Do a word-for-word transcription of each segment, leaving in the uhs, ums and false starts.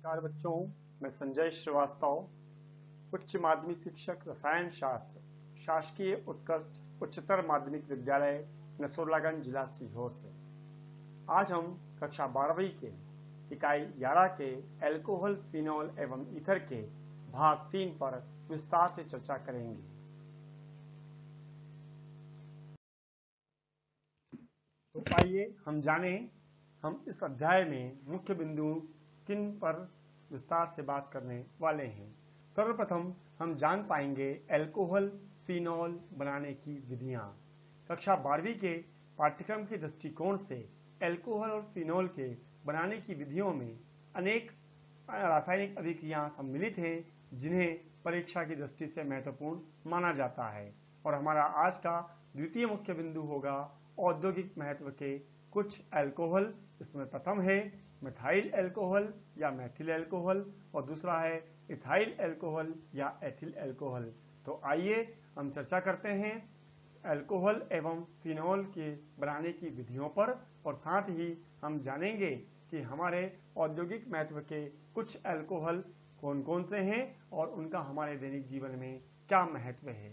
नमस्कार बच्चों, मैं संजय श्रीवास्तव, उच्च माध्यमिक शिक्षक रसायन शास्त्र, शासकीय उत्कृष्ट उच्चतर माध्यमिक विद्यालय नसरुल्लागंज, जिला सीहोर से। आज हम कक्षा बारहवीं के इकाई ग्यारह के अल्कोहल, फिनॉल एवं ईथर के भाग तीन पर विस्तार से चर्चा करेंगे। तो आइए हम जानें, हम इस अध्याय में मुख्य बिंदु किन पर विस्तार से बात करने वाले हैं। सर्वप्रथम हम जान पाएंगे अल्कोहल, फिनॉल बनाने की विधियां। कक्षा बारहवीं के पाठ्यक्रम के दृष्टिकोण से अल्कोहल और फिनॉल के बनाने की विधियों में अनेक रासायनिक अभिक्रियाएं सम्मिलित हैं, जिन्हें परीक्षा की दृष्टि से महत्वपूर्ण माना जाता है। और हमारा आज का द्वितीय मुख्य बिंदु होगा औद्योगिक महत्व के कुछ अल्कोहल। इसमें प्रथम है मिथाइल अल्कोहल या मैथिल अल्कोहल और दूसरा है इथाइल अल्कोहल या एथिल अल्कोहल। तो आइए हम चर्चा करते हैं अल्कोहल एवं फिनॉल के बनाने की विधियों पर, और साथ ही हम जानेंगे कि हमारे औद्योगिक महत्व के कुछ अल्कोहल कौन कौन से हैं और उनका हमारे दैनिक जीवन में क्या महत्व है।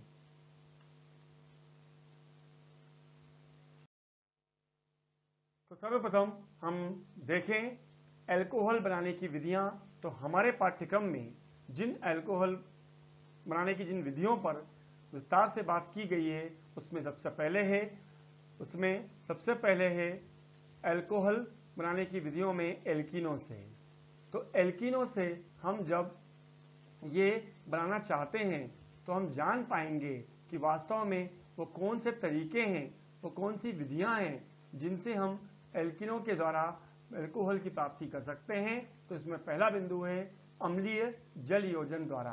तो सर्वप्रथम हम देखें अल्कोहल बनाने की विधियां। तो हमारे पाठ्यक्रम में जिन अल्कोहल बनाने की जिन विधियों पर विस्तार से बात की गई है, उसमें सबसे पहले है उसमें सबसे पहले है अल्कोहल बनाने की विधियों में एल्कीनों से। तो एल्कीनों से हम जब ये बनाना चाहते हैं तो हम जान पाएंगे कि वास्तव में वो कौन से तरीके हैं, वो कौन सी विधियां हैं जिनसे हम एल्कीनों के द्वारा अल्कोहल की प्राप्ति कर सकते हैं। तो इसमें पहला बिंदु है अम्लीय जल योजन द्वारा,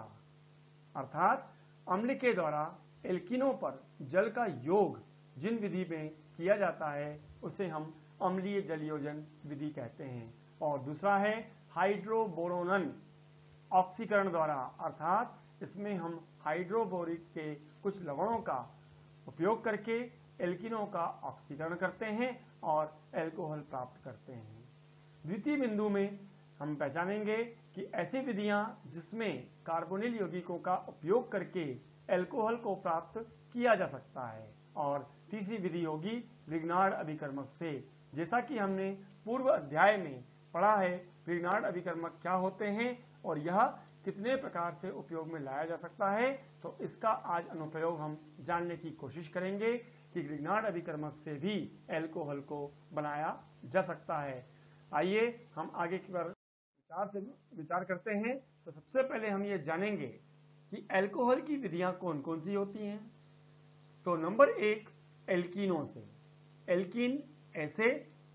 अर्थात अम्ल के द्वारा एल्कीनों पर जल का योग जिन विधि में किया जाता है उसे हम अम्लीय जल योजन विधि कहते हैं। और दूसरा है हाइड्रोबोरोनन ऑक्सीकरण द्वारा, अर्थात इसमें हम हाइड्रोबोरिक के कुछ लवणों का उपयोग करके एल्कीनों का ऑक्सीकरण करते हैं और अल्कोहल प्राप्त करते हैं। द्वितीय बिंदु में हम पहचानेंगे कि ऐसी विधियां जिसमें कार्बोनिल यौगिकों का उपयोग करके अल्कोहल को प्राप्त किया जा सकता है। और तीसरी विधि होगी ग्रिग्नार्ड अभिकर्मक से। जैसा कि हमने पूर्व अध्याय में पढ़ा है, ग्रिग्नार्ड अभिकर्मक क्या होते हैं और यह कितने प्रकार से उपयोग में लाया जा सकता है, तो इसका आज अनुप्रयोग हम जानने की कोशिश करेंगे कि ग्रिग्नार्ड अभिकर्मक से भी अल्कोहल को बनाया जा सकता है। आइए हम आगे की बार विचार से विचार करते हैं। तो सबसे पहले हम ये जानेंगे कि अल्कोहल की विधियां कौन कौन सी होती हैं। तो नंबर एक, एल्कीनों से। एल्कीन ऐसे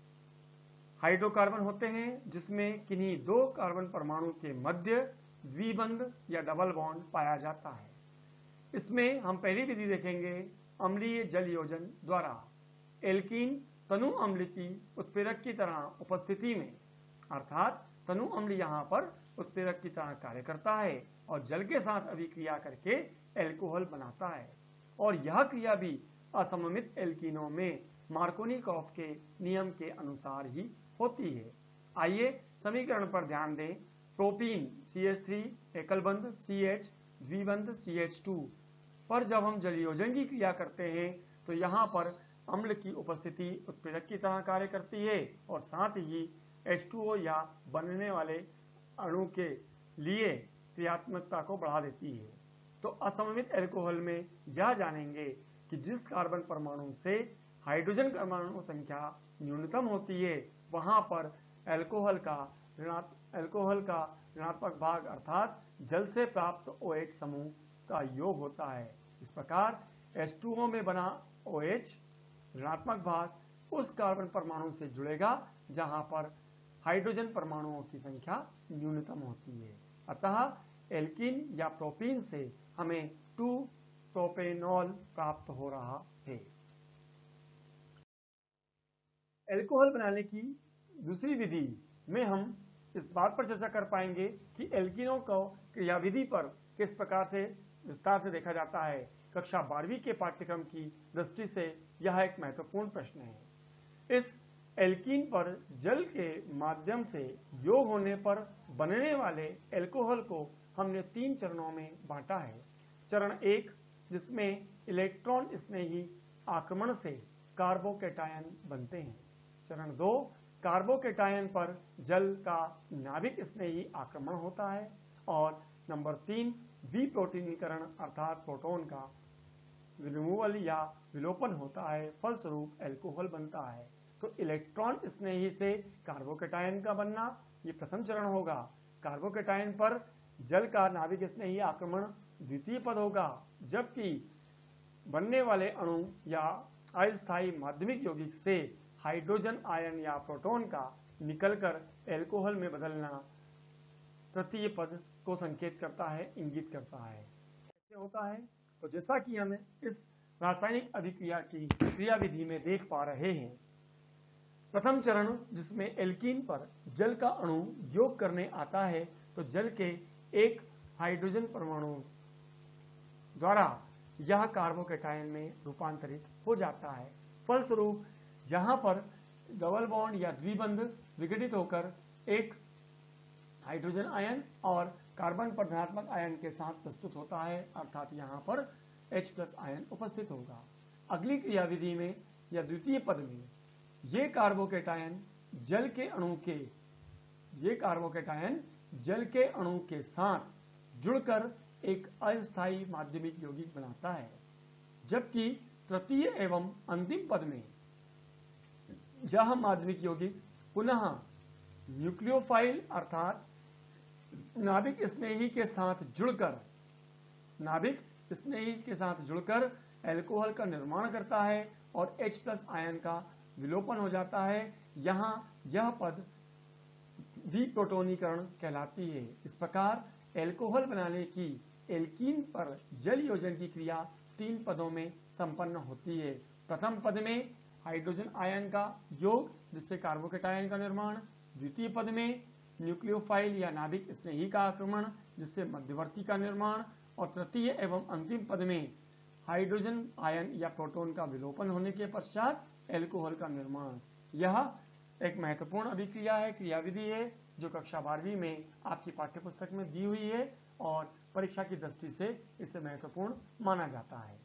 हाइड्रोकार्बन होते हैं जिसमें किन्हीं दो कार्बन परमाणु के मध्य द्विबंध या डबल बॉन्ड पाया जाता है। इसमें हम पहली विधि देखेंगे अम्लीय जल योजन द्वारा। एल्कीन तनु अम्ल की उत्प्रेरक की तरह उपस्थिति में, अर्थात तनु अम्ल यहाँ पर उत्प्रेरक की तरह कार्य करता है और जल के साथ अभिक्रिया करके अल्कोहल बनाता है। और यह क्रिया भी असममित एल्कीनों में मार्कोनिकॉफ के नियम के अनुसार ही होती है। आइए समीकरण पर ध्यान दें। प्रोपीन सी एच थ्री एकल बंध सी एच द्विबंध सी एच टू पर जब हम जलयोजन की क्रिया करते हैं तो यहाँ पर अम्ल की उपस्थिति उत्प्रेरक की तरह कार्य करती है और साथ ही एच टू ओ या बनने वाले अणु के लिए क्रियात्मकता को बढ़ा देती है। तो असममित अल्कोहल में यह जानेंगे कि जिस कार्बन परमाणु से हाइड्रोजन परमाणु संख्या न्यूनतम होती है वहां पर अल्कोहल का अल्कोहल का ऋणात्मक भाग, अर्थात जल से प्राप्त ओ एच समूह का योग होता है। इस प्रकार एच टू ओ में बना OH ऋणात्मक भाग उस कार्बन परमाणु से जुड़ेगा जहां पर हाइड्रोजन परमाणुओं की संख्या न्यूनतम होती है। अतः एल्कीन या प्रोपीन से हमें टू प्रोपेनॉल प्राप्त हो रहा है। अल्कोहल बनाने की दूसरी विधि में हम इस बात पर चर्चा कर पाएंगे कि एल्कीनों को क्रियाविधि पर किस प्रकार से विस्तार से देखा जाता है। कक्षा बारहवीं के पाठ्यक्रम की दृष्टि से यह एक महत्वपूर्ण प्रश्न है। इस एल्कीन पर जल के माध्यम से योग होने पर बनने वाले एल्कोहल को हमने तीन चरणों में बांटा है। चरण एक, जिसमें इलेक्ट्रॉन स्नेही आक्रमण से कार्बोकैटायन बनते हैं। चरण दो, कार्बोकैटायन पर जल का नाभिक स्नेही आक्रमण होता है। और नंबर तीन, विप्रोटोनीकरण अर्थात प्रोटॉन का रिमूवल या विलोपन होता है, फलस्वरूप एल्कोहल बनता है। तो इलेक्ट्रॉन स्नेही से कार्बोकैटायन का बनना ये प्रथम चरण होगा। कार्बोकैटायन पर जल का नाभिक स्नेही आक्रमण द्वितीय पद होगा, जबकि बनने वाले अणु या अस्थायी माध्यमिक यौगिक से हाइड्रोजन आयन या प्रोटॉन का निकलकर एल्कोहल में बदलना तृतीय पद को संकेत करता है, इंगित करता है। कैसे होता है? तो जैसा कि हम इस रासायनिक अभिक्रिया की क्रियाविधि में देख पा रहे हैं, प्रथम चरण जिसमें एल्कीन पर जल का अणु योग करने आता है, तो जल के एक हाइड्रोजन परमाणु द्वारा यह कार्बोकैटायन में रूपांतरित हो जाता है। फलस्वरूप जहां पर डबल बॉन्ड या द्विबंध विघटित होकर एक हाइड्रोजन आयन और कार्बन पर धनात्मक आयन के साथ प्रस्तुत होता है, अर्थात यहां पर H प्लस आयन उपस्थित होगा। अगली क्रियाविधि में या द्वितीय पद में ये कार्बोकैटायन जल के अणु के ये कार्बोकैटायन जल के अणु के साथ जुड़कर एक अस्थायी माध्यमिक यौगिक बनाता है, जबकि तृतीय एवं अंतिम पद में यह माध्यमिक यौगिक पुनः न्यूक्लियोफाइल अर्थात नाभिक स्नेही के साथ जुड़कर नाभिक स्नेही के साथ जुड़कर एल्कोहल का निर्माण करता है और H प्लस आयन का विलोपन हो जाता है। यहाँ यह पद विप्रोटोनीकरण कहलाती है। इस प्रकार एल्कोहल बनाने की एल्कीन पर जल योजन की क्रिया तीन पदों में संपन्न होती है। प्रथम पद में हाइड्रोजन आयन का योग जिससे कार्बोकैटायन का निर्माण, द्वितीय पद में न्यूक्लियोफाइल या नाभिक स्नेही का आक्रमण जिससे मध्यवर्ती का निर्माण, और तृतीय एवं अंतिम पद में हाइड्रोजन आयन या प्रोटॉन का विलोपन होने के पश्चात एल्कोहल का निर्माण। यह एक महत्वपूर्ण अभिक्रिया है, क्रियाविधि है, जो कक्षा बारहवीं में आपकी पाठ्यपुस्तक में दी हुई है और परीक्षा की दृष्टि से इसे महत्वपूर्ण माना जाता है।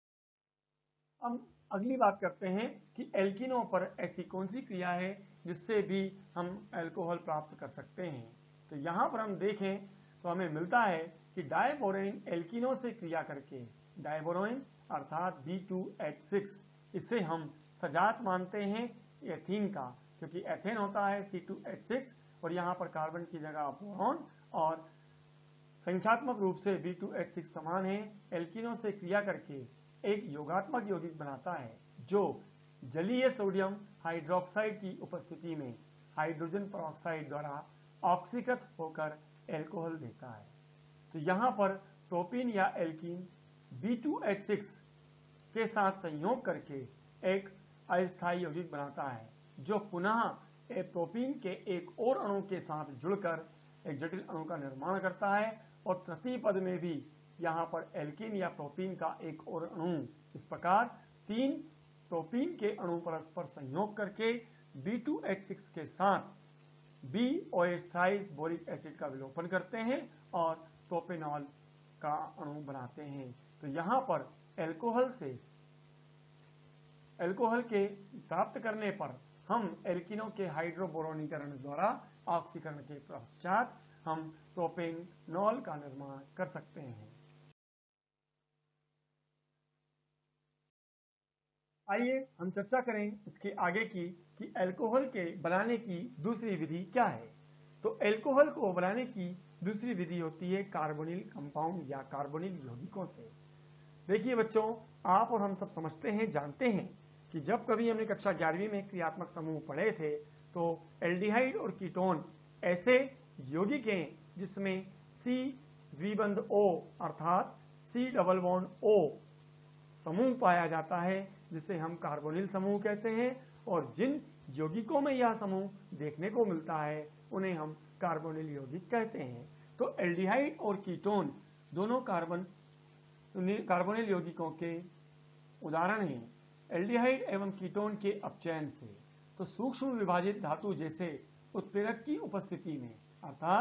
अब अगली बात करते हैं कि एल्कीनों पर ऐसी कौन सी क्रिया है जिससे भी हम एल्कोहल प्राप्त कर सकते हैं। तो यहाँ पर हम देखें तो हमें मिलता है कि डायबोरोइन एल्कीनों से क्रिया करके, डायबोरोइन अर्थात बी टू एच सिक्स, इसे हम सजात मानते हैं एथीन का, क्योंकि एथेन होता है सी टू एच सिक्स और यहाँ पर कार्बन की जगह बोरॉन और संख्यात्मक रूप से बी टू एच सिक्स समान है। एल्कीनों से क्रिया करके एक योगात्मक यौगिक बनाता है जो जलीय सोडियम हाइड्रोक्साइड की उपस्थिति में हाइड्रोजन पेरोक्साइड द्वारा ऑक्सीकृत होकर एल्कोहल देता है। तो यहाँ पर प्रोपीन या alkene B two H six के साथ संयोग करके एक अस्थायी यौगिक बनाता है, जो पुनः एक प्रोपीन के एक और अणु के साथ जुड़कर एक जटिल अणु का निर्माण करता है। और तृतीय पद में भी यहाँ पर एल्कीन या प्रोपीन का एक और अणु, इस प्रकार तीन प्रोपीन के अणु परस्पर संयोग करके बी टू एच सिक्स के साथ बी ओएस्ट्राइस बोरिक एसिड का विलोपन करते हैं और प्रोपेनॉल का अणु बनाते हैं। तो यहाँ पर एल्कोहल से एल्कोहल के प्राप्त करने पर हम एल्कीनों के हाइड्रोबोरोनीकरण द्वारा ऑक्सीकरण के पश्चात हम प्रोपेनॉल का निर्माण कर सकते हैं। आइए हम चर्चा करें इसके आगे की कि एल्कोहल के बनाने की दूसरी विधि क्या है। तो एल्कोहल को बनाने की दूसरी विधि होती है कार्बोनिल कंपाउंड या कार्बोनिल यौगिकों से। देखिए बच्चों, आप और हम सब समझते हैं, जानते हैं कि जब कभी हमने कक्षा ग्यारहवीं में क्रियात्मक समूह पढ़े थे तो एल्डिहाइड और कीटोन ऐसे यौगिक हैं जिसमें सी द्विबंध O अर्थात सी डबल बॉन्ड O समूह पाया जाता है, जिसे हम कार्बोनिल समूह कहते हैं। और जिन यौगिकों में यह समूह देखने को मिलता है उन्हें हम कार्बोनिल यौगिक कहते हैं। तो एल्डिहाइड और कीटोन दोनों कार्बन कार्बोनिल यौगिकों के उदाहरण हैं। एल्डिहाइड एवं कीटोन के अपचयन से, तो सूक्ष्म विभाजित धातु जैसे उत्प्रेरक की उपस्थिति में, अर्थात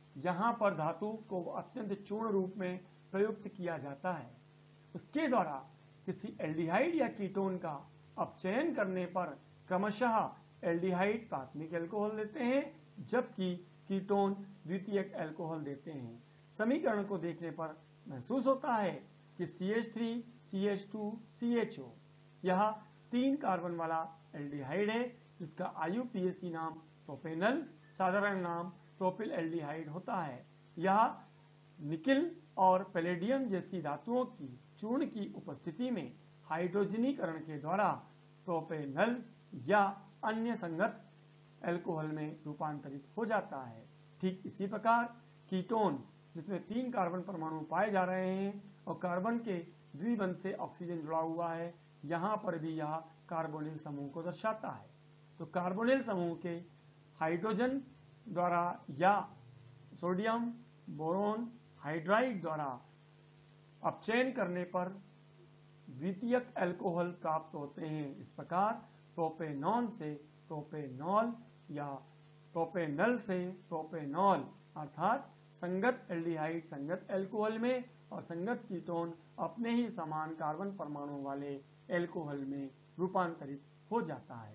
यहाँ पर धातु को अत्यंत चूर्ण रूप में प्रयुक्त किया जाता है। उसके द्वारा किसी एल्डिहाइड या कीटोन का अपचयन करने पर क्रमशः एल्डिहाइड प्राथमिक अल्कोहल देते हैं, जबकि कीटोन द्वितीयक अल्कोहल देते हैं। समीकरण को देखने पर महसूस होता है कि C H three C H two C H O यह तीन कार्बन वाला एल्डिहाइड है, जिसका आई यू पी ए सी नाम प्रोपेनल, साधारण नाम प्रोपिल एल्डिहाइड होता है। यह निकिल और पैलेडियम जैसी धातुओं की चूर्ण की उपस्थिति में हाइड्रोजनीकरण के द्वारा प्रोपेनल या अन्य संगत अल्कोहल में रूपांतरित हो जाता है। ठीक इसी प्रकार कीटोन, जिसमें तीन कार्बन परमाणु पाए जा रहे हैं और कार्बन के द्विबंध से ऑक्सीजन जुड़ा हुआ है, यहाँ पर भी यह कार्बोनिल समूह को दर्शाता है। तो कार्बोनिल समूह के हाइड्रोजन द्वारा या सोडियम बोरोन हाइड्राइड द्वारा अपचयन करने पर द्वितीयक अल्कोहल प्राप्त होते हैं। इस प्रकार प्रोपेनॉन से प्रोपेनॉल या प्रोपेनल से प्रोपेनॉल अर्थात संगत एल्डिहाइड संगत अल्कोहल में और संगत कीटोन अपने ही समान कार्बन परमाणु वाले अल्कोहल में रूपांतरित हो जाता है।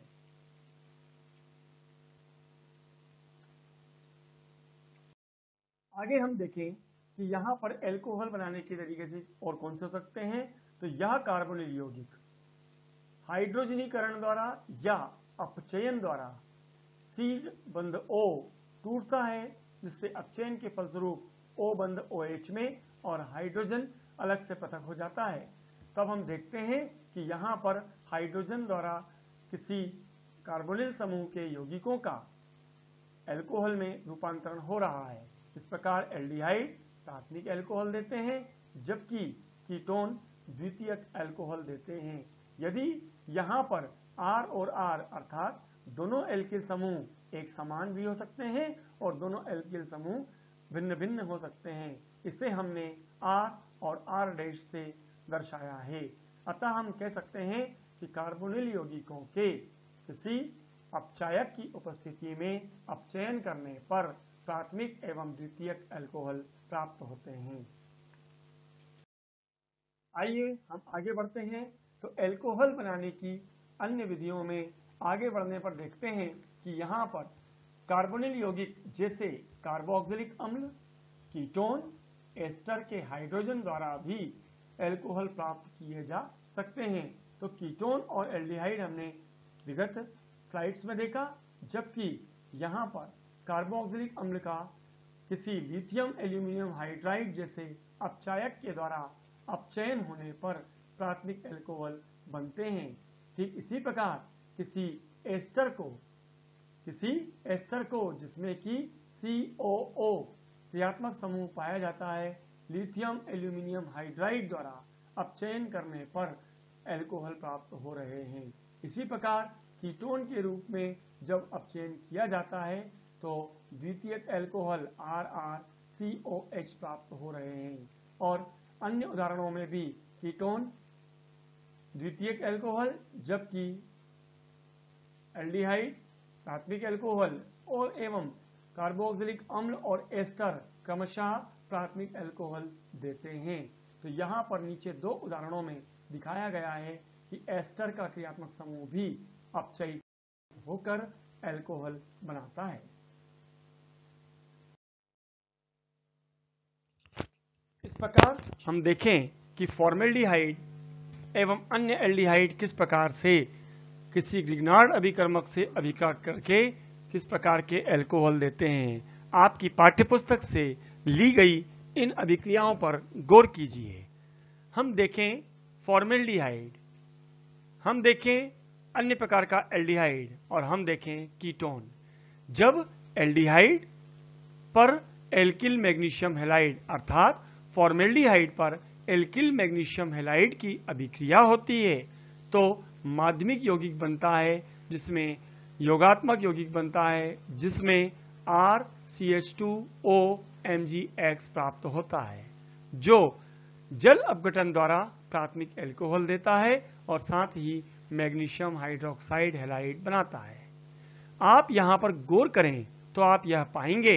आगे हम देखें कि यहाँ पर अल्कोहल बनाने के तरीके से और कौन से हो सकते हैं। तो यह कार्बोनिल यौगिक हाइड्रोजनीकरण द्वारा या अपचयन द्वारा सी बंध O टूटता है, जिससे अपचयन के फलस्वरूप O बंध OH में और हाइड्रोजन अलग से पृथक हो जाता है। तब हम देखते हैं कि यहाँ पर हाइड्रोजन द्वारा किसी कार्बोनिल समूह के यौगिकों का अल्कोहल में रूपांतरण हो रहा है। इस प्रकार एल्डिहाइड प्राथमिक अल्कोहल देते हैं, जबकि कीटोन द्वितीयक अल्कोहल देते हैं। यदि यहाँ पर R और R अर्थात दोनों एल्किल समूह एक समान भी हो सकते हैं और दोनों एल्किल समूह भिन्न भिन्न हो सकते हैं। इसे हमने R और R डैश से दर्शाया है। अतः हम कह सकते हैं कि कार्बोनिल यौगिकों के किसी अपचायक की उपस्थिति में अपचयन करने पर प्राथमिक एवं द्वितीयक अल्कोहल प्राप्त होते हैं। आइए हम आगे बढ़ते हैं। तो अल्कोहल बनाने की अन्य विधियों में आगे बढ़ने पर देखते हैं कि यहाँ पर कार्बोनिल यौगिक जैसे कार्बोक्सिलिक अम्ल, कीटोन, एस्टर के हाइड्रोजन द्वारा भी अल्कोहल प्राप्त किए जा सकते हैं। तो कीटोन और एल्डिहाइड हमने विगत स्लाइड्स में देखा, जबकि यहाँ पर कार्बोक्सिलिक अम्ल का किसी लिथियम एल्यूमिनियम हाइड्राइड जैसे अपचायक के द्वारा अपचयन होने पर प्राथमिक अल्कोहल बनते हैं। ठीक इसी प्रकार किसी एस्टर को किसी एस्टर को जिसमें कि सी ओ ओ क्रियात्मक समूह पाया जाता है, लिथियम एल्यूमिनियम हाइड्राइड द्वारा अपचयन करने पर अल्कोहल प्राप्त हो रहे हैं। इसी प्रकार कीटोन के रूप में जब अपचयन किया जाता है तो द्वितीयक alcohol R R C O H प्राप्त हो रहे हैं। और अन्य उदाहरणों में भी कीटोन द्वितीयक अल्कोहल, जबकि एल्डिहाइड प्राथमिक अल्कोहल और एवं कार्बोक्सिलिक अम्ल और एस्टर क्रमशः प्राथमिक अल्कोहल देते हैं। तो यहाँ पर नीचे दो उदाहरणों में दिखाया गया है कि एस्टर का क्रियात्मक समूह भी अपचयित होकर अल्कोहल बनाता है। इस प्रकार हम देखें कि फॉर्मेल्डिहाइड एवं अन्य एल्डिहाइड किस प्रकार से किसी ग्रिग्नार्ड अभिकर्मक से अभिक्रिया करके किस प्रकार के अल्कोहल देते हैं। आपकी पाठ्यपुस्तक से ली गई इन अभिक्रियाओं पर गौर कीजिए। हम देखें फॉर्मेल्डिहाइड, हम देखें अन्य प्रकार का एल्डिहाइड और हम देखें कीटोन। जब एल्डिहाइड पर एल्किल मैग्नीशियम हैलाइड अर्थात फॉर्मेल्डिहाइड पर एल्किल मैग्नीशियम हैलाइड की अभिक्रिया होती है तो माध्यमिक यौगिक बनता है, जिसमें योगात्मक यौगिक बनता है जिसमें R C H two O M G X प्राप्त होता है, जो जल अपघटन द्वारा प्राथमिक अल्कोहल देता है और साथ ही मैग्नीशियम हाइड्रोक्साइड हैलाइड बनाता है। आप यहां पर गौर करें तो आप यह पाएंगे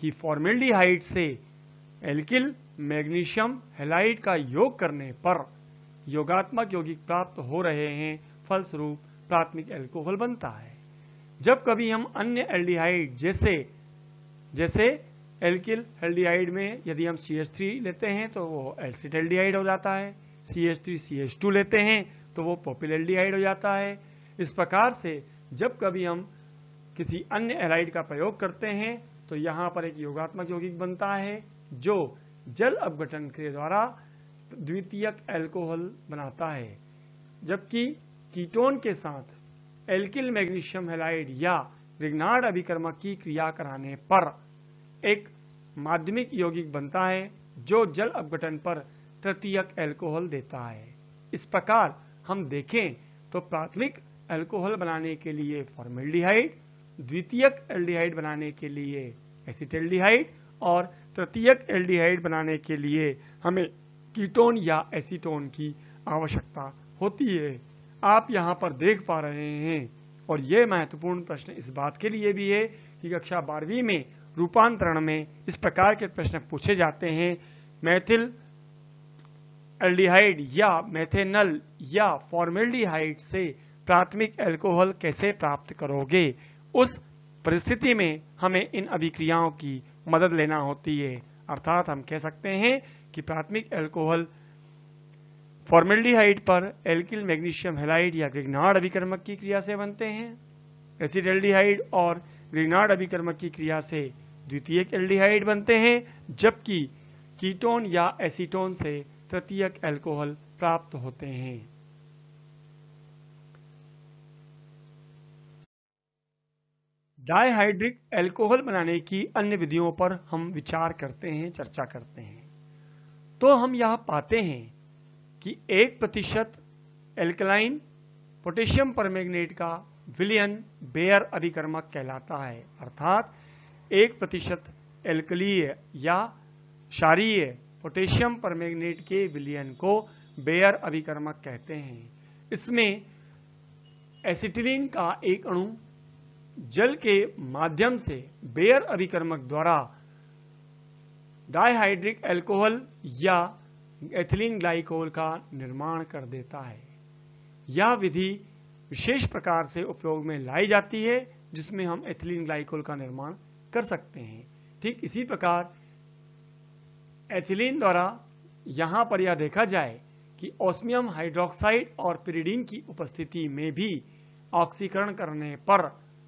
कि फॉर्मेल्डिहाइड से एल्किल मैग्नीशियम हैलाइड का योग करने पर योगात्मक यौगिक प्राप्त हो रहे हैं, फलस्वरूप प्राथमिक एल्कोहल बनता है। जब कभी हम अन्य एल्डिहाइड जैसे जैसे एल्किल एल्डिहाइड में यदि हम सी एच थ्री लेते हैं तो वो एसिटेल्डिहाइड हो जाता है, C H three C H two लेते हैं तो वो प्रोपिलेल्डिहाइड हो जाता है। इस प्रकार से जब कभी हम किसी अन्य एलाइड का प्रयोग करते हैं तो यहां पर एक योगात्मक यौगिक बनता है जो जल अपघटन के द्वारा द्वितीयक एल्कोहल बनाता है, जबकि कीटोन के साथ एल्किल मैग्नीशियम हैलाइड या रिग्नार्ड अभिकर्मक की क्रिया कराने पर एक माध्यमिक यौगिक बनता है जो जल अपघटन पर तृतीयक एल्कोहल देता है। इस प्रकार हम देखें तो प्राथमिक एल्कोहल बनाने के लिए फॉर्मेल्डिहाइड, द्वितीयक एल्डिहाइड बनाने के लिए एसिटेल्डिहाइड और तृतीयक एल्डिहाइड बनाने के लिए हमें कीटोन या एसीटोन की आवश्यकता होती है। आप यहां पर देख पा रहे हैं, और यह महत्वपूर्ण प्रश्न इस बात के लिए भी है कि कक्षा बारहवीं में रूपांतरण में इस प्रकार के प्रश्न पूछे जाते हैं। मैथिल एल्डिहाइड या मेथेनल या फॉर्मेल्डिहाइड से प्राथमिक एल्कोहल कैसे प्राप्त करोगे? उस परिस्थिति में हमें इन अभिक्रियाओं की मदद लेना होती है। अर्थात हम कह सकते हैं कि प्राथमिक एल्कोहल फॉर्मेल्डिहाइड पर एल्किल मैग्नीशियम हैलाइड या ग्रिग्नार्ड अभिकर्मक की क्रिया से बनते हैं, एसिटेल्डिहाइड और ग्रिग्नार्ड अभिकर्मक की क्रिया से द्वितीयक एल्डिहाइड बनते हैं, जबकि कीटोन या एसीटोन से तृतीयक एल्कोहल प्राप्त होते हैं। डायहाइड्रिक एल्कोहल बनाने की अन्य विधियों पर हम विचार करते हैं, चर्चा करते हैं, तो हम यह पाते हैं कि एक प्रतिशत एल्कलाइन पोटेशियम परमैंगनेट का विलयन बेयर अभिकर्मक कहलाता है। अर्थात एक प्रतिशत एल्कलीय या क्षारीय पोटेशियम परमैंगनेट के विलयन को बेयर अभिकर्मक कहते हैं। इसमें एसिटिलीन का एक अणु जल के माध्यम से बेयर अभिकर्मक द्वारा डायहाइड्रिक एल्कोहल या एथिलीन ग्लाइकोल का निर्माण कर देता है। यह विधि विशेष प्रकार से उपयोग में लाई जाती है जिसमें हम एथिलीन ग्लाइकोल का निर्माण कर सकते हैं। ठीक इसी प्रकार एथिलीन द्वारा यहां पर यह देखा जाए कि ओस्मियम हाइड्रोक्साइड और पिरिडीन की उपस्थिति में भी ऑक्सीकरण करने पर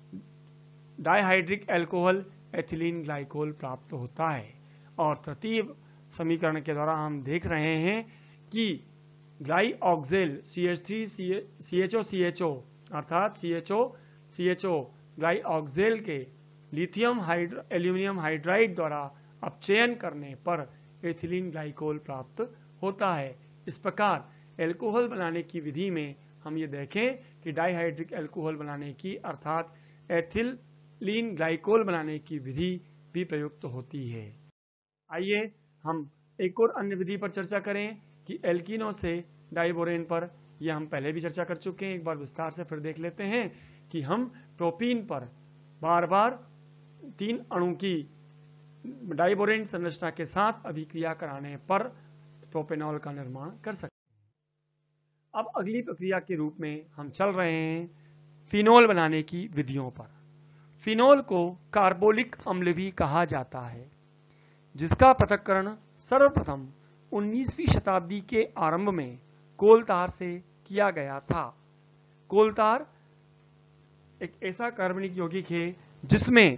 डायहाइड्रिक एल्कोहल एथिलीन ग्लाइकोल प्राप्त होता है। और तृतीय समीकरण के द्वारा हम देख रहे हैं कि glyoxal C H three C H O C H O अर्थात C H O C H ओ ग्लाइऑक्सेल के लिथियम एल्यूमिनियम हाइड्राइड द्वारा अपचयन करने पर एथिलीन ग्लाइकोल प्राप्त होता है। इस प्रकार एल्कोहल बनाने की विधि में हम ये देखें कि डाइहाइड्रिक एल्कोहल बनाने की अर्थात एथिलीन ग्लाइकोल बनाने की विधि भी प्रयुक्त होती है। आइए हम एक और अन्य विधि पर चर्चा करें कि एल्कीनो से डाइबोरेन पर। यह हम पहले भी चर्चा कर चुके हैं, एक बार विस्तार से फिर देख लेते हैं कि हम प्रोपीन पर बार बार तीन अणु की डाइबोरेन संरचना के साथ अभिक्रिया कराने पर प्रोपेनॉल का निर्माण कर सकते हैं। अब अगली प्रक्रिया के रूप में हम चल रहे हैं फिनोल बनाने की विधियों पर। फिनोल को कार्बोलिक अम्ल भी कहा जाता है, जिसका पृथक्करण सर्वप्रथम उन्नीसवीं शताब्दी के आरंभ में कोलतार से किया गया था। कोलतार एक ऐसा कार्बनिक यौगिक है जिसमें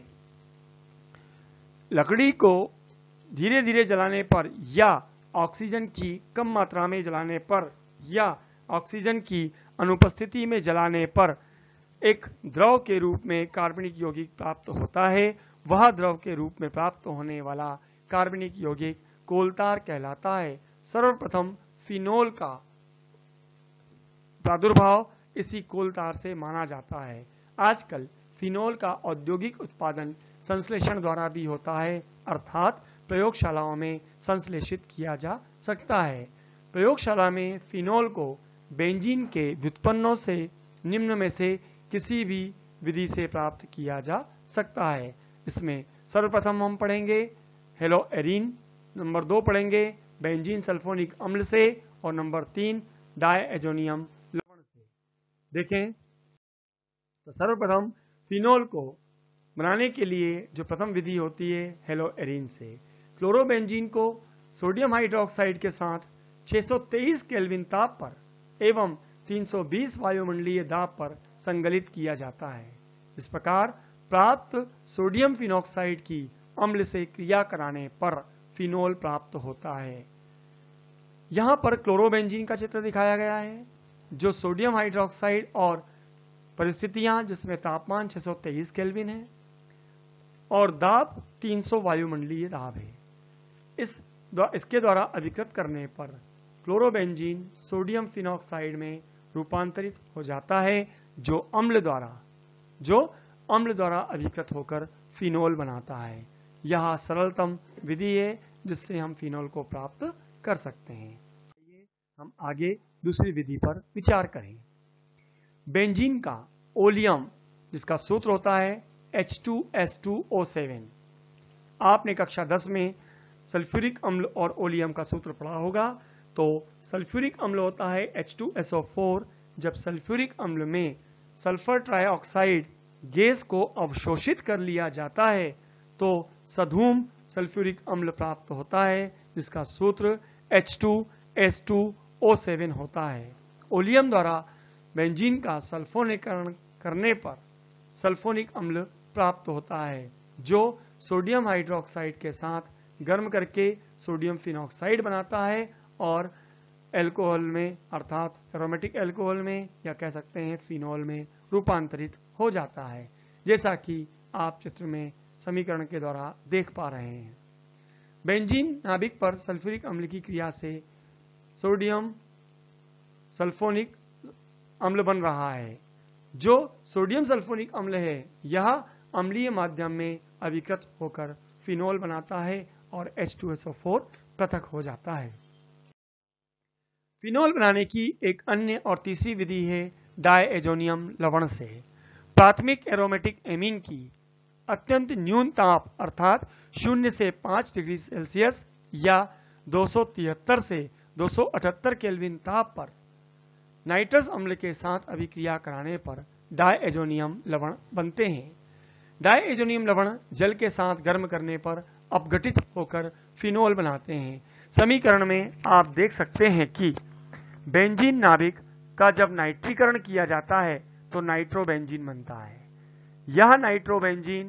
लकड़ी को धीरे धीरे जलाने पर या ऑक्सीजन की कम मात्रा में जलाने पर या ऑक्सीजन की अनुपस्थिति में जलाने पर एक द्रव के रूप में कार्बनिक यौगिक प्राप्त होता है। वह द्रव के रूप में प्राप्त होने वाला कार्बनिक यौगिक कोलतार कहलाता है। सर्वप्रथम फिनोल का प्रादुर्भाव इसी कोलतार से माना जाता है। आजकल फिनोल का औद्योगिक उत्पादन संश्लेषण द्वारा भी होता है, अर्थात प्रयोगशालाओं में संश्लेषित किया जा सकता है। प्रयोगशाला में फिनोल को बेंजीन के व्युत्पन्नों से निम्न में से किसी भी विधि से प्राप्त किया जा सकता है। इसमें सर्वप्रथम हम पढ़ेंगे हेलोएरीन, नंबर दो पढ़ेंगे बेंजीन सल्फोनिक अम्ल से, और नंबर तीन डायएजोनियम लवण से। देखें तो सर्वप्रथम फिनोल को बनाने के लिए जो प्रथम विधि होती है हेलोएरीन से। क्लोरोबेंजीन को सोडियम हाइड्रोक्साइड के साथ छह सौ तेईस केल्विन ताप पर एवं तीन सौ बीस वायुमंडलीय दाब पर संगलित किया जाता है। इस प्रकार प्राप्त सोडियम फिनॉक्साइड की अम्ल से क्रिया कराने पर फिनोल प्राप्त होता है। यहां पर क्लोरोबेंजीन का चित्र दिखाया गया है, जो सोडियम हाइड्रोक्साइड और परिस्थितियां जिसमें तापमान छह सौ तेईस केल्विन है और दाब तीन सौ वायुमंडलीय दाब है। इस इसके द्वारा अभिकृत करने पर क्लोरोबेंजीन सोडियम फिनॉक्साइड में रूपांतरित हो जाता है, जो अम्ल द्वारा जो अम्ल द्वारा अभिकृत होकर फिनोल बनाता है। यह सरलतम विधि है जिससे हम फिनोल को प्राप्त कर सकते हैं। आइए हम आगे दूसरी विधि पर विचार करें। बेंजीन का ओलियम, जिसका सूत्र होता है H two S two O seven. आपने कक्षा दस में सल्फ्यूरिक अम्ल और ओलियम का सूत्र पढ़ा होगा। तो सल्फ्यूरिक अम्ल होता है H two S O four. जब सल्फ्यूरिक अम्ल में सल्फर ट्राइऑक्साइड गैस को अवशोषित कर लिया जाता है तो सधूम सल्फ्यूरिक अम्ल प्राप्त होता है, जिसका सूत्र H two S two O seven होता है। ओलियम द्वारा बेंजीन का सल्फोनीकरण करने पर सल्फोनिक अम्ल प्राप्त होता है, जो सोडियम हाइड्रोक्साइड के साथ गर्म करके सोडियम फिनॉक्साइड बनाता है और एल्कोहल में अर्थात एरोमेटिक एल्कोहल में या कह सकते हैं फिनोल में रूपांतरित हो जाता है, जैसा कि आप चित्र में समीकरण के द्वारा देख पा रहे हैं। बेंजीन नाभिक पर सल्फ्यूरिक अम्ल की क्रिया से सोडियम सल्फोनिक अम्ल बन रहा है। जो सोडियम सल्फोनिक अम्ल है यह अम्लीय माध्यम में अभिकृत होकर फिनोल बनाता है और H two S O four पृथक हो जाता है। फिनोल बनाने की एक अन्य और तीसरी विधि है डायएजोनियम लवण से। प्राथमिक एरोमेटिक एमीन की अत्यंत न्यून ताप अर्थात शून्य से पाँच डिग्री सेल्सियस या दो सौ तिहत्तर से दो सौ अठहत्तर केल्विन ताप पर नाइट्रस अम्ल के साथ अभिक्रिया कराने पर डायएजोनियम लवण बनते हैं। डायएजोनियम लवण जल के साथ गर्म करने पर अपघटित होकर फिनोल बनाते हैं। समीकरण में आप देख सकते हैं कि बेंजीन नाभिक का जब नाइट्रीकरण किया जाता है तो नाइट्रोबेंजीन बनता है। यह नाइट्रोबेंजीन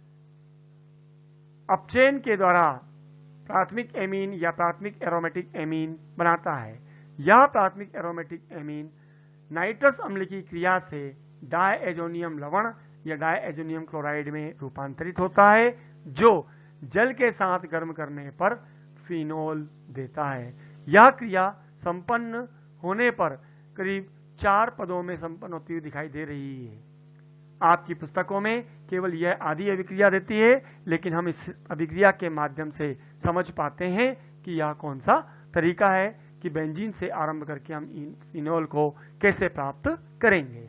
अपचयन के द्वारा प्राथमिक एमीन या प्राथमिक एरोमेटिक एमीन बनाता है। यह प्राथमिक एरोमेटिक एमीन नाइट्रस अम्ल की क्रिया से डायएजोनियम लवण या डायएजोनियम क्लोराइड में रूपांतरित होता है, जो जल के साथ गर्म करने पर फिनोल देता है। यह क्रिया संपन्न होने पर करीब चार पदों में संपन्न होती हुई दिखाई दे रही है। आपकी पुस्तकों में केवल यह आधी अभिक्रिया देती है, लेकिन हम इस अभिक्रिया के माध्यम से समझ पाते हैं कि यह कौन सा तरीका है कि बेंजीन से आरंभ करके हम फिनोल को कैसे प्राप्त करेंगे।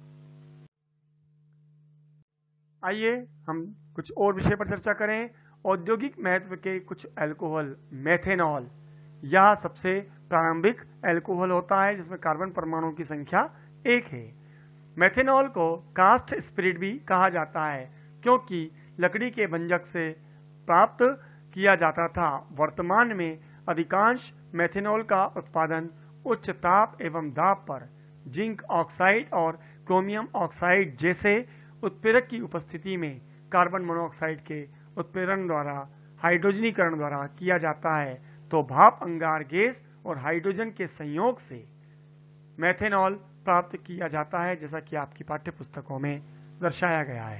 आइए हम कुछ और विषय पर चर्चा करें। औद्योगिक महत्व के कुछ अल्कोहल। मेथेनॉल, यह सबसे प्रारंभिक अल्कोहल होता है जिसमें कार्बन परमाणुओं की संख्या एक है। मेथेनॉल को कास्ट स्पिरिट भी कहा जाता है क्योंकि लकड़ी के भंजक से प्राप्त किया जाता था। वर्तमान में अधिकांश मेथेनॉल का उत्पादन उच्च ताप एवं दाब पर जिंक ऑक्साइड और क्रोमियम ऑक्साइड जैसे उत्प्रेरक की उपस्थिति में कार्बन मोनोऑक्साइड के उत्प्रेरण द्वारा हाइड्रोजनीकरण द्वारा किया जाता है। तो भाप अंगार गैस और हाइड्रोजन के संयोग से मेथेनॉल प्राप्त किया जाता है, जैसा कि आपकी पाठ्य पुस्तकों में दर्शाया गया है।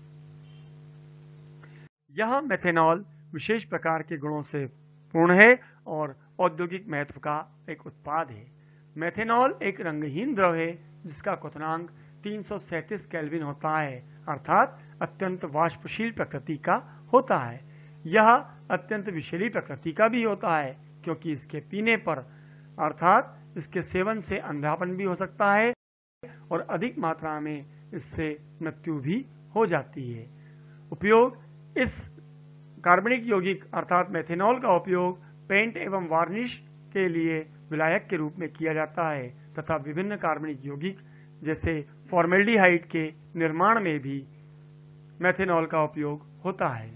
यह मेथेनॉल विशेष प्रकार के गुणों से पूर्ण है और औद्योगिक महत्व का एक उत्पाद है। मेथेनॉल एक रंगहीन द्रव है जिसका क्वथनांक तीन सौ सैंतीस केल्विन होता है, अर्थात अत्यंत वाष्पशील प्रकृति का होता है। यह अत्यंत विषैली प्रकृति का भी होता है क्योंकि इसके पीने पर अर्थात इसके सेवन से अंधापन भी हो सकता है और अधिक मात्रा में इससे मृत्यु भी हो जाती है। उपयोग इस कार्बनिक यौगिक अर्थात मेथेनॉल का उपयोग पेंट एवं वार्निश के लिए विलायक के रूप में किया जाता है तथा विभिन्न कार्बनिक यौगिक जैसे फॉर्मेल्डिहाइड के निर्माण में भी मेथेनॉल का उपयोग होता है।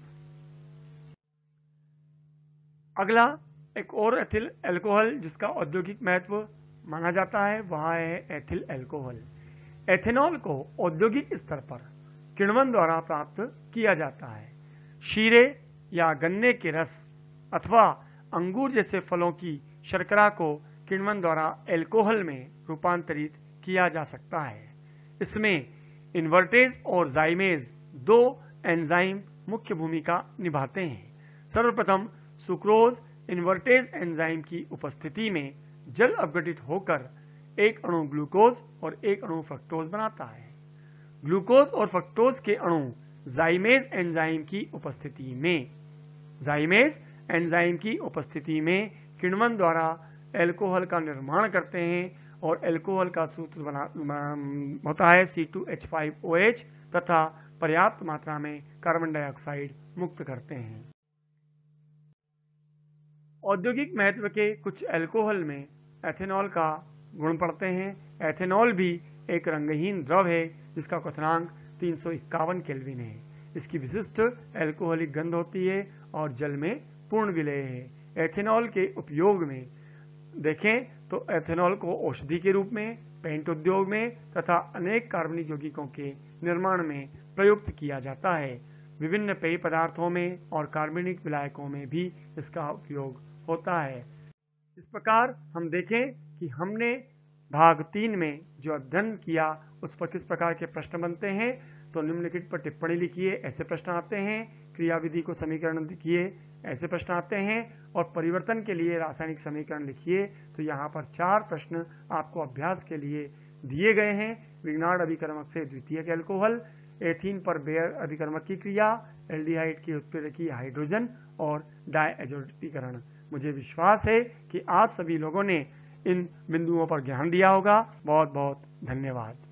अगला एक और एथिल अल्कोहल जिसका औद्योगिक महत्व माना जाता है वह है एथिल अल्कोहल। एथेनॉल को औद्योगिक स्तर पर किण्वन द्वारा प्राप्त किया जाता है। शीरे या गन्ने के रस अथवा अंगूर जैसे फलों की शर्करा को किण्वन द्वारा अल्कोहल में रूपांतरित किया जा सकता है। इसमें इन्वर्टेज और जाइमेज दो एंजाइम मुख्य भूमिका निभाते हैं। सर्वप्रथम सुक्रोज इन्वर्टेज एंजाइम की उपस्थिति में जल अपघटित होकर एक अणु ग्लूकोज और एक अणु फ्रक्टोज बनाता है। ग्लूकोज और फ्रक्टोज के अणु जाइमेज एंजाइम की उपस्थिति में जाइमेज एंजाइम की उपस्थिति में किण्वन द्वारा अल्कोहल का निर्माण करते हैं और अल्कोहल का सूत्र बना होता है C two H five O H तथा पर्याप्त मात्रा में कार्बन डाइऑक्साइड मुक्त करते हैं। औद्योगिक महत्व के कुछ अल्कोहल में एथेनॉल का गुण पड़ते हैं। एथेनॉल भी एक रंगहीन द्रव है जिसका क्वथनांक तीन सौ इक्यावन केल्विन है। इसकी विशिष्ट अल्कोहलिक गंध होती है और जल में पूर्ण विलेय है। एथेनॉल के उपयोग में देखें तो एथेनॉल को औषधि के रूप में, पेंट उद्योग में तथा अनेक कार्बनिक यौगिकों के निर्माण में प्रयुक्त किया जाता है। विभिन्न पेय पदार्थों में और कार्बनिक विलायकों में भी इसका उपयोग होता है। इस प्रकार हम देखें कि हमने भाग तीन में जो अध्ययन किया उस पर किस प्रकार के प्रश्न बनते हैं, तो निम्नलिखित पर टिप्पणी लिखिए, ऐसे प्रश्न आते हैं। क्रियाविधि को समीकरण लिखिए, ऐसे प्रश्न आते हैं। और परिवर्तन के लिए रासायनिक समीकरण लिखिए। तो यहाँ पर चार प्रश्न आपको अभ्यास के लिए दिए गए हैं। विग्नार्ड अभिकर्मक से द्वितीयक अल्कोहल, एथीन पर बेयर अभिकर्मक की क्रिया, एल्डिहाइड की उत्प्रेरकी हाइड्रोजन और डायएजोटीकरण। मुझे विश्वास है कि आप सभी लोगों ने इन बिंदुओं पर ध्यान दिया होगा। बहुत बहुत धन्यवाद।